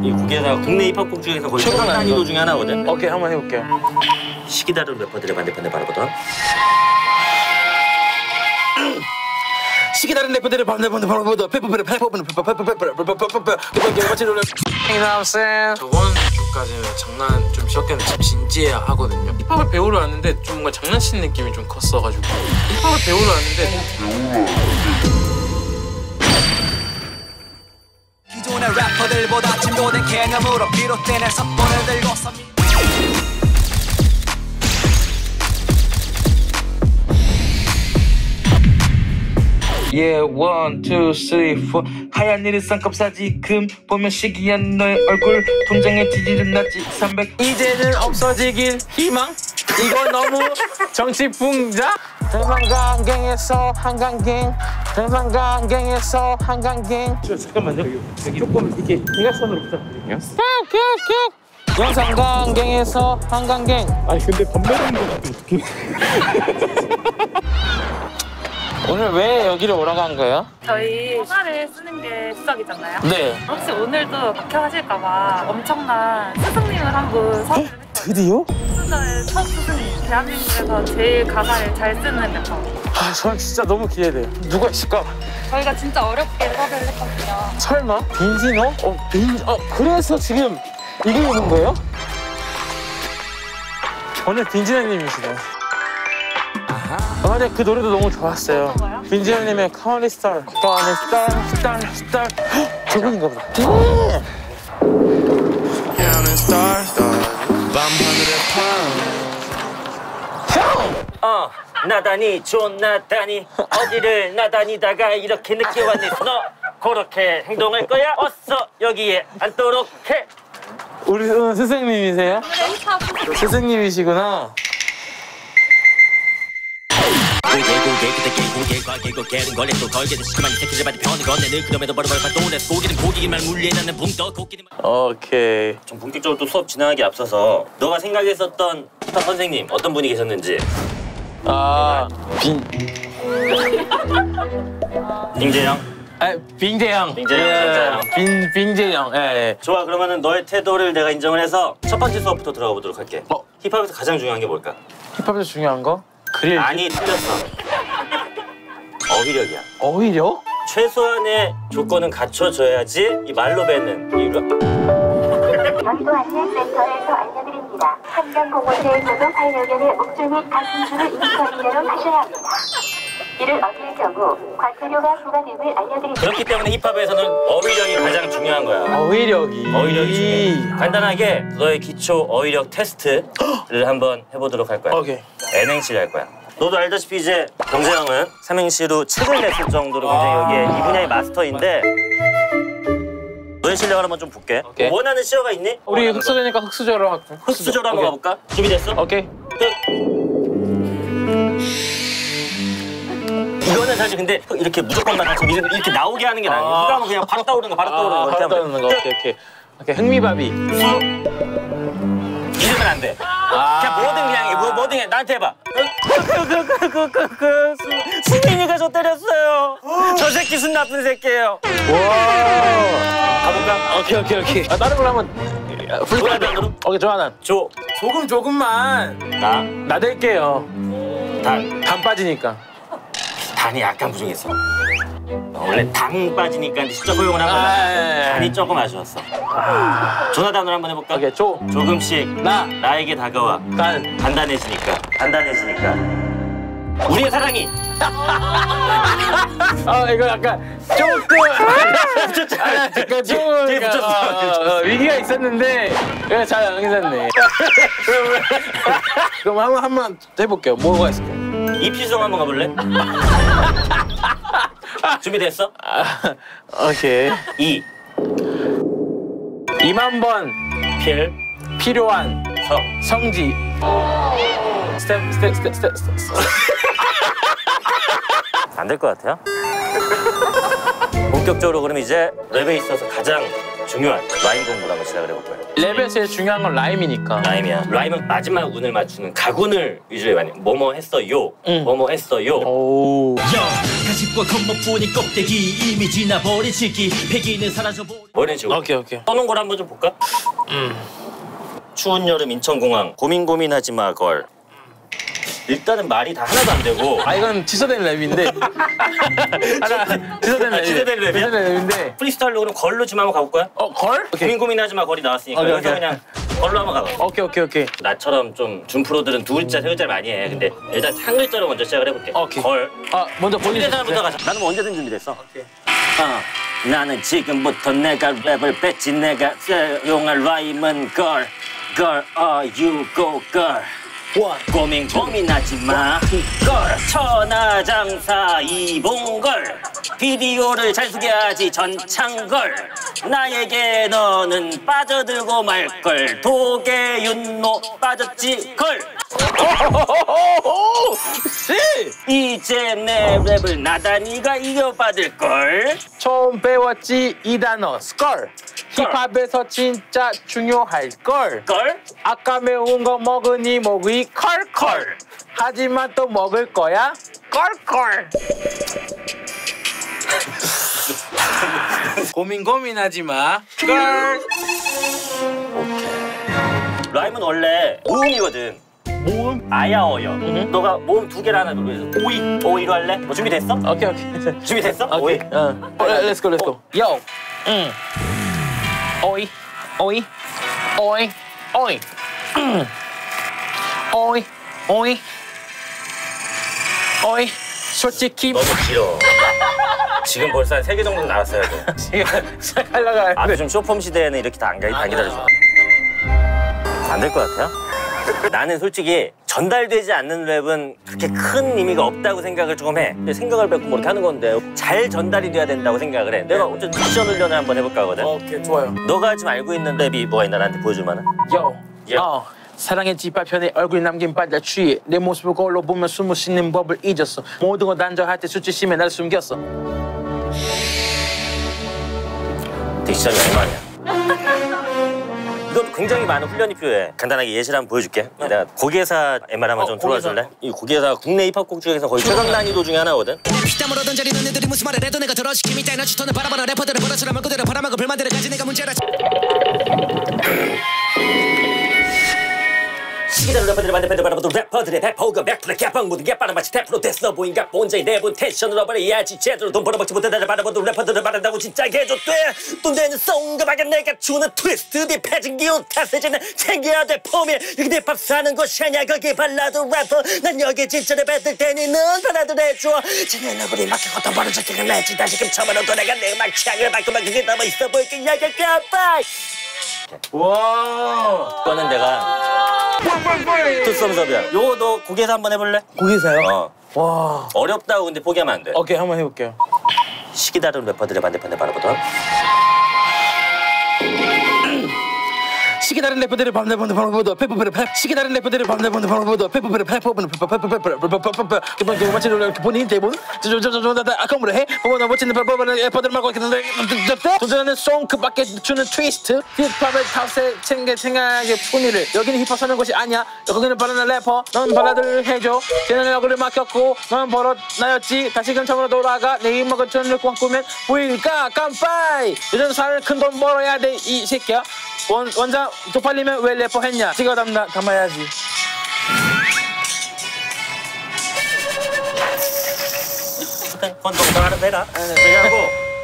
이 국에서 국내 힙합곡 중에서 거의 최고 난이도 중에 하나거든. 오케이, 한번 해볼게요. 시기다른 래퍼들의 반대편을 바라보던 시기다른 래퍼들의 반대편을 바라보던 저번 주까지는 장난 좀 쉬었겠는데 좀 진지해야 하거든요. 힙합을 배우러 왔는데 좀 뭔가 장난치는 느낌이 좀 컸어가지고 힙합을 배우러 왔는데 기존의 래퍼들보다 진보된 개념으로 비롯된 석본을 들고서 Yeah, 1, 2, 3, 4 하얀 일이 쌍꺼풀사지 금 보면 시기한 너의 얼굴 통장에 지지는 났지 300 이제는 없어지길 희망 이거 너무 정치풍자 대만강갱에서 한강갱 대만강갱에서 한강갱 잠깐만요 여기 조금 이렇게 대각선으로 부탁드릴게요 영산강갱에서 한강갱 아니 근데 반말하는 거 어떻게 오늘 왜 여기를 오라고 한 거예요? 저희 서사를 쓰는 게 수석이잖아요. 네. 혹시 오늘도 박혀하실까봐 엄청난 스승님을 한 분 섭외를 했거든요. 드디어? 수저의 첫 스승님. 대한민국에서 제일 가사를 잘 쓰는 래퍼. 아, 저는 진짜 너무 기대돼요. 누가 있을까? 저희가 진짜 어렵게 섭외를 했거든요. 설마? 빈지노? 그래서 지금 이게 있는 거예요? 오늘 빈지노님이시네. 맞아, 그 노래도 너무 좋았어요. 어떤 거요? 빈지노님의 Come on Star, Come on Star, Star. 저분인가 보다. 나다니 존나다니 어디를 나다니다가 이렇게 늦게 왔니 너 그렇게 행동할 거야? 어서 여기에 앉도록 해. 우리 스승님이세요? 스승님이시구나. 오케이. 좀 본격적으로 또 수업 진행하기 앞서서 너가 생각했었던 힙합 선생님 어떤 분이 계셨는지. 빙재영? 빙재형. 빙재형. 빙재형. 예. 좋아, 그러면은 너의 태도를 내가 인정을 해서 첫 번째 수업부터 들어가 보도록 할게. 힙합에서 가장 중요한 게 뭘까? 힙합에서 중요한 거? 그릴. 아니, 틀렸어. 어휘력이야. 어휘력? 최소한의 조건은 갖춰줘야지 이 말로 뱉는 이유가. 여의도 안내센터에서 알려드립니다. 한강공원대에 소속 반려견의 목줄 및 가슴줄을 인수하기로 하셔야 합니다. 이를 어길 경우 과태료가 부과됨을 알려드립니다. 그렇기 때문에 힙합에서는 어휘력이 가장 중요한 거야. 어휘력이 중요해. 간단하게 너의 기초 어휘력 테스트를 한번 해보도록 할 거야. 오케이. N행시를 할 거야. 너도 알다시피 이제 경재형은 삼행시로 책을 냈을 정도로 굉장히 여기에 이 분야의 마스터인데 너의 실력을 한번 좀 볼게. 오케이. 원하는 시어가 있니? 우리 흑수저니까 흑수저로 할게. 흑수저로 한번 가볼까? 준비됐어? 오케이. 이거는 사실 근데 이렇게 무조건만 같이 이렇게 나오게 하는 게 나아요. 흑감은 그냥 바로 떠오르는 거, 바로 떠오르는 거. 바로 떠오르는 거. 오케이. 흥미바비. 이러면 안 돼. 그냥 뭐든 그냥 뭐든 해. 나한테 해봐. 수민이가 저 때렸어요. 저 새끼 순 나쁜 새끼예요. 와. 가볼까? 오케이. 다른 걸로 한번. 조나단으로? 오케이, 조나단. 조금만. 나댈게요. 단 빠지니까. 단이 약간 부족했어. 원래 당 빠지니까 진짜 허용을 한 거야. 단이 조금 아쉬웠어. 조나단으로 한번 해볼까? 오케이, 조금씩 나에게 다가와. 단단해지니까. 우리의 사랑이. 이거 약간 조금 붙였잖아. 약간 조금 되게 붙였어. 위기가 있었는데 잘 안 괜찮네. 그럼 한번 해볼게요. 뭐가 있을까요? 이필성 한번 가볼래? 준비됐어? 오케이. 2만 번 필요한 성지. 스텝. 안 될 것 같아요? 본격적으로 그럼 이제 랩에 있어서 가장 중요한 라임 공부를 한번 시작을 해볼 거예요. 랩에 제일 중요한 건 라임이니까. 라임이야. 라임은 마지막 운을 맞추는 가군을 위주로 많이. 뭐뭐 했어요. 뭐뭐 했어요. 오. 가식과 겉멋뿐인 껍데기 이미 지나버린 시기 패기는 사라져버린 뭐 이런 식으로. 오케이. 써놓은 걸 한번 좀 볼까? 추운 여름 인천공항 고민하지 마 걸. 일단은 말이 다 하나도 안 되고. 아 이건 취소된 랩인데. 취소된 랩이야. 취소된 랩이야? 취소된 랩인데. 프리스타일로 그럼 걸로 지금 한번 가볼까요? 걸? 오케이. 고민하지 마 걸이 나왔으니까 오케이, 여기서 오케이. 그냥 걸로 한번 가봐. 오케이. 나처럼 좀 준프로들은 두 글자 세 글자를 많이 해. 근데 일단 한 글자로 먼저 시작을 해볼게. 오케이. 걸. 먼저 본인 준비된 사람부터 가자. 나는 뭐 언제든 준비됐어. 나는 지금부터 내가 랩을 뱉지. 내가 사용할 라임은 걸. You go girl. 고민하지 마. 걸. 천하장사 이봉걸. 비디오를 잘 소개하지 전창걸. 나에게 너는 빠져들고 말걸. 도계윤노 빠졌지 걸. 이제 내 랩을 나단이가 이겨받을걸. 처음 배웠지 이 단어 스컬. 힙합에서 진짜 중요할걸. 걸? 아까 매운 거 먹으니 목이 컬컬. 하지만 또 먹을 거야 컬컬. 고민하지 마 걸. 라임은 원래 모음이거든. 모음? 아야어여. 너가 모음 두 개를 하나 누르면서 오이로 할래? 뭐 준비됐어? 오케이. 준비됐어? 오이. Let's go. Yo. 오이. 솔직히 너무 길어. 지금 벌써 한 3개 정도 나왔어야 돼. 지금 시작하려고 하는데 앞에 좀 쇼폼 시대에는 이렇게 다 안 기다려줘. 안 될 것 같아요? 나는 솔직히 전달되지 않는 랩은 그렇게 큰 의미가 없다고 생각을 조금 해. 근데 생각을 뱉고 뭐 이렇게 하는 건데 잘 전달이 돼야 된다고 생각을 해. 내가 어쨌든 미션 훈련을 한번 해볼까 하거든. 오케이 좋아요. 너가 지금 알고 있는 랩이 뭐가 있나 나한테 보여줄 만한? 사랑의 뒷발편에 얼굴 남긴 바다 취해 내 모습을 거울로 보면 숨을 쉬는 법을 잊었어. 모든 걸 단절할 때 수치심에 날 숨겼어. 딕션이 얼마냐? 이건 굉장히 많은 훈련이 필요해. 간단하게 예시를 한번 보여줄게. 내가 고개사 MR 한번 좀 들어와 줄래? 이 고개사 국내 힙합곡 중에서 거의 최강 난이도 중에 하나거든. 피땀으로 던져리 너네들이 무슨 말을 해도 내가 들어주기 밑에 나 주터는 바라보는 래퍼들을 버려주라면 그대로 바라막을 불만들을 가진 내가 문제라. 시기다를 래퍼들이 반대편들 바라보던 래퍼들의 배포가 맥플의 개빵 모든 게 빠른 마치 대프로 됐어 보인 각 본자의 내분 텐션을 버려야지 제대로 돈 벌어먹지 못해 나를 바라보던 래퍼들을 바란다고 진짜 개조돼. 돈 되는 송가하게 내가 주는 트위스트 디 패진 기운 탓세지는 챙겨야 돼 폼이 이게 힙합 사는 곳이냐 거기 발라도 래퍼 난 여기 진짜 랩 때니 넌 발라도 해줘. 쟤네 너구리 막혀 걷던 버릇 적기를 내지 다시금 처음으로 돌아가 내 음악 취향을 바꾸면 그게 남아 있어 보이게 야야야빠. 와. 이거는 내가 투썸섭이야. 요거 너 고개사 한번 해볼래? 고기사요? 와. 어렵다고 근데 포기하면 안 돼. 오케이 한번 해볼게요. 시기 다른 래퍼들의 반대편에 바라보던 시기 다른 래퍼들을 반대편에 바라보던 시기 다른 래퍼들을 반대편에 바라보던 마치 본인 대본 아까무래 해 보면 멋진 래퍼들 말고 도전하는 송 그 밖에 주는 트위스트 힙합의 탑세 생각의 풍미를 여기는 힙합 사는 곳이 아니야. 거기는 바라는 래퍼 넌 발라드를 해줘. 쟤는 얼굴을 맡겼고 넌 버릇 나였지. 다시금 처음으로 돌아가 내 입먹은 천을 꽉꾸면 보일까 깜빡이. 요즘 살 큰 돈 벌어야 돼 이 새끼야. 원장 쪽팔리면 왜 래퍼 했냐. 찍어 담아야지. 건동당하는 배가 그래가고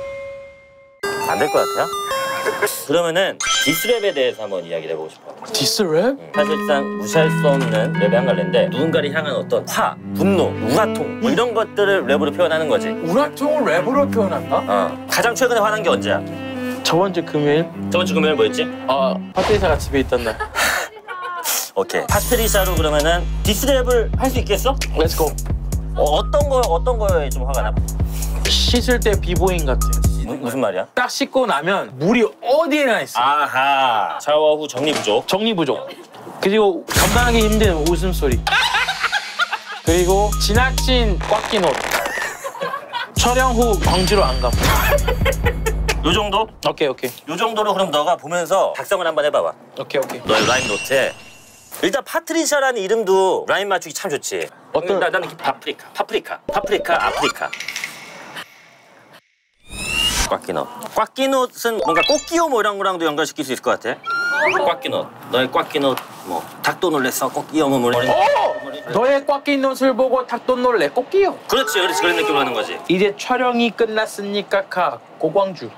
안 될 것 같아요? 그러면은 디스랩에 대해서 한번 이야기를 해보고 싶어. 디스랩? 사실상 무시할 수 없는 랩의 한 갈래인데 누군가를 향한 어떤 화, 분노, 우라통 뭐 이런 것들을 랩으로 표현하는 거지. 우라통을 랩으로 표현한다? 가장 최근에 화난 게 언제야? 저번 주 금요일? 저번 주 금요일 뭐였지? 파트리샤가 집에 있던 날. 오케이. 파트리샤로 그러면은 디스랩을 할 수 있겠어? 렛츠고. 어떤 거에 좀 화가 나? 씻을 때 비보잉 같아. 무슨 말이야? 딱 씻고 나면 물이 어디에나 있어. 아하. 샤워 후 정리 부족. 정리 부족. 그리고 감당하기 힘든 웃음소리. 그리고 지나친 꽉 낀 옷. 촬영 후 광주로 안 감. 요 정도? 오케이. 요 정도로 그럼 너가 보면서 작성을 한번 해봐봐. 오케이. 너의 라임 노트에 일단 파트리샤라는 이름도 라임 맞추기 참 좋지. 어떤- 나는 파프리카, 아프리카. 꽉끼넛은 뭔가 꽃기호 뭐 이런 거랑도 연결시킬 수 있을 것 같아. 꽉끼넛, 너의 꽉끼넛 뭐 닭도 놀랬어 꽃기호 뭐 너의 꽉 낀 옷을 보고 닭도 놀래 꽃기요. 그렇지 그런 느낌으로 하는 거지. 이제 촬영이 끝났으니까 가 고광주.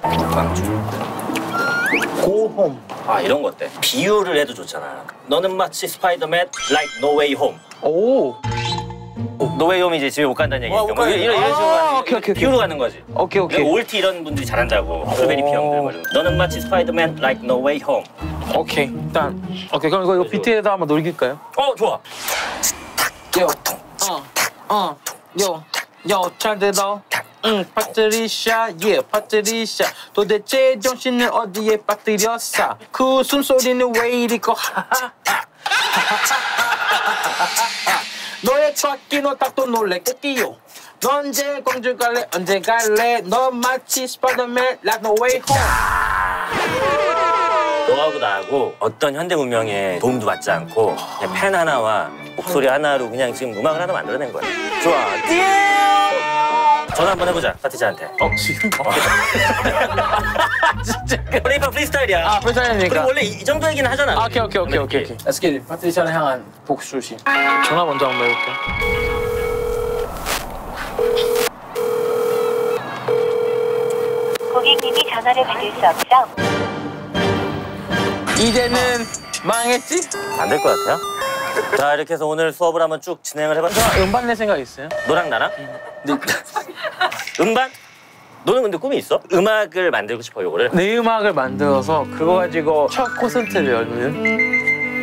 고홈. 아 이런 거 어때? 비유를 해도 좋잖아. 너는 마치 스파이더맨 like no way home. 오. no way home 이제 집에 못 간다는 얘기니까 못 뭐 가요. 이런 식으로 가는 오케이. 비유로 가는 거지. 오케이. 올티 이런 분들이 잘한다고. 블루베리 피형들 뭐 이런 거. 너는 마치 스파이더맨 like no way home. 오케이. 일단 오케이. 그럼 이거 비트에다 한번 놀릴까요? 좋아. 요, 잘 들어. 파트리샤, 파트리샤. 도대체 정신을 어디에 빠뜨렸어? 그 숨소리는 왜 이리 커? 너의 꽉끼노 닭도 놀래 꽃기요. 너 언제 광주 갈래? 언제 갈래? 너 마치 스파이더맨 like no way home. 너하고 나하고 어떤 현대 문명에 도움도 받지 않고 그냥 펜 하나와 목소리 하나로 그냥 지금 음악을 하나 만들어낸 거야. 좋아. 전화 한번 해보자, 파티자한테. 지금? 진짜. 레이퍼 프리스타일이야. 프리스타일이니까. 그리고 원래 이 정도 얘기는 하잖아. 오케이. Let's get it. 파트리샤를 향한 복수심. 전화 먼저 한번 해볼게. 고객님이 전화를 받을 수 없어. 이제는 망했지? 안 될 것 같아요. 자, 이렇게 해서 오늘 수업을 한번 쭉 진행을 해봤어. 음반 낼 생각 있어요? 너랑 나랑? 음반? 너는 근데 꿈이 있어? 음악을 만들고 싶어, 요거를? 내 음악을 만들어서 그거 가지고 첫 콘서트를 열는.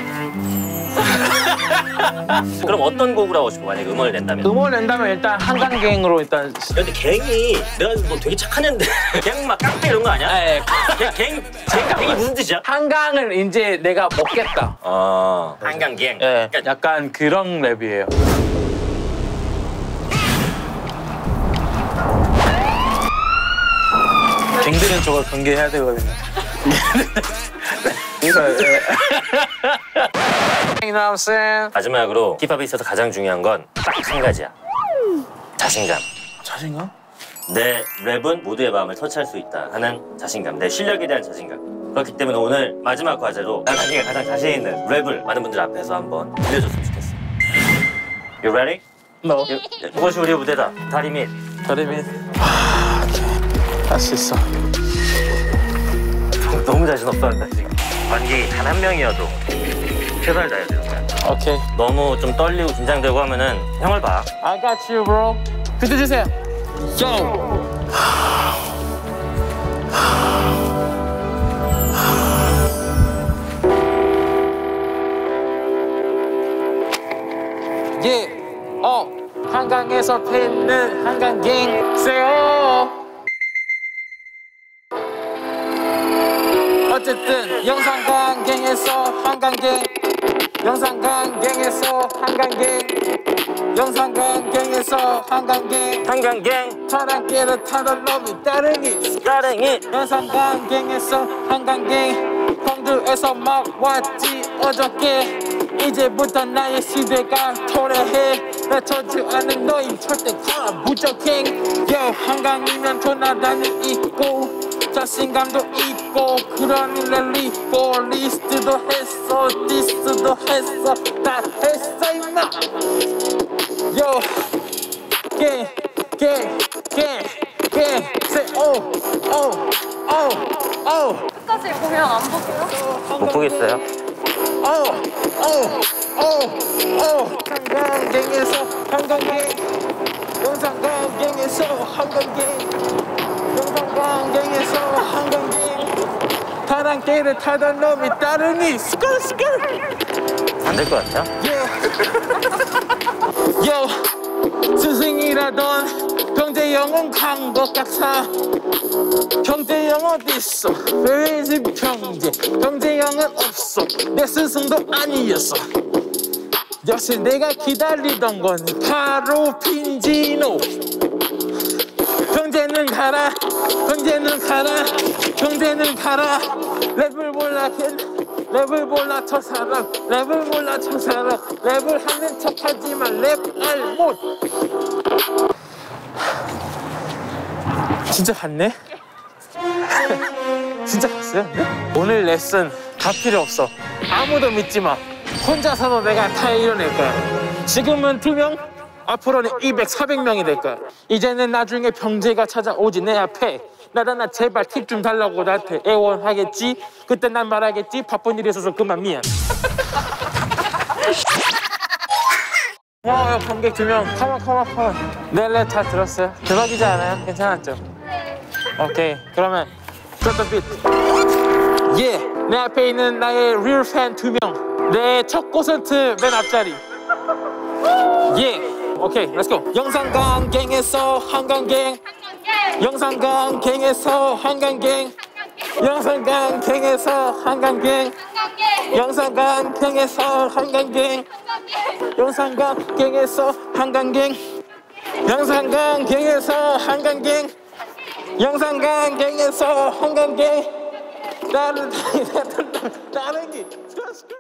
그럼 어떤 곡을 하고 싶어, 만약에 음원을 낸다면? 음원을 낸다면 일단 한강갱으로 일단. 근데 갱이 내가 뭐 되게 착한 애인데 갱 막 깡패 이런 거 아니야? 네. 갱이 무슨 뜻이야? 한강을 이제 내가 먹겠다. 한강갱. 예, 그러니까 약간 그런 랩이에요. 갱들은 저걸 경계해야 되거든요. 마지막으로 힙합에 있어서 가장 중요한 건 딱 한 가지야. 자신감. 자신감? 내 랩은 모두의 마음을 터치할 수 있다 하는 자신감, 내 실력에 대한 자신감. 그렇기 때문에 오늘 마지막 과제로 난 자기가 가장 자신 있는 랩을 많은 분들 앞에서 한번 들려줬으면 좋겠어. You ready? No. 이것이 우리의 무대다. 다리 밑. 다리 밑. 할 수 있어. 너무 자신 없었는데 지금. 관객이 단 한 명이어도 최선을 다해야 되는 거야. 오케이. 너무 좀 떨리고 긴장되고 하면은 형을 봐. I got you, bro. 비트 주세요. Yo. 한강에서 패는 한강갱 세요. 어쨌든 영산강갱에서 한강갱, 영산강갱에서 한강갱, 영산강갱에서 한강갱, 사랑길을 타던 놈이 따릉이, 영산강갱에서 한강갱, 광주에서 막 왔지 어저께. 이제부터 나의 시대가 도래해. 나 젖지 않은 너희 절대 가 무적행. 한강이면 조나단이 있고 자신감도 있고 그런 일을 입고 리스트도 했어 디스도 했어 다 했어 임마. say 끝까지 보면 안 보세요? 못 보겠어요? 한강갱에서 한강갱, 영산강갱에서 한강갱, 영산강갱에서 한강갱, 타랑길을 타던 놈이 따릉이 스컬 안 될 것 같아요? 스승이라던 경제영은 간 것 같아. 경제영 어딨어? Where is it 경제? 경제영은 없어. 내 스승도 아니었어. 역시 내가 기다리던 건 바로 빈지노. 형제는 가라 형제는 가라 형제는 가라 랩을 몰라 랩을 몰라 저 사람 랩을 몰라 저 사람 랩을 하는 척하지만 랩을 못 진짜 갔네? 진짜 갔어요? 오늘 레슨 다 필요 없어 아무도 믿지 마 혼자서도 내가 다 이뤄낼 거야 지금은 2명 앞으로는 200, 400명이 될 거야 이제는 나중에 병재가 찾아오지 내 앞에 나단아 제발 팁 좀 달라고 나한테 애원하겠지 그때 난 말하겠지 바쁜 일이 있어서 그만 미안 와 관객 2명 컴온 내 랩 다 들었어요? 대박이지 않아요? 괜찮았죠? 오케이 그러면 Drop the beat 예 내 앞에 있는 나의 real fan 2명 내 첫 콘서트 맨 앞자리 예 오케이 let's go 영산강갱에서 한강갱 영산강갱에서 한강갱 영산강갱에서 한강갱 영산강갱에서 한강갱 영산강갱에서 한강갱 영산강갱에서 한강갱 영산강갱에서 한강갱 다른 게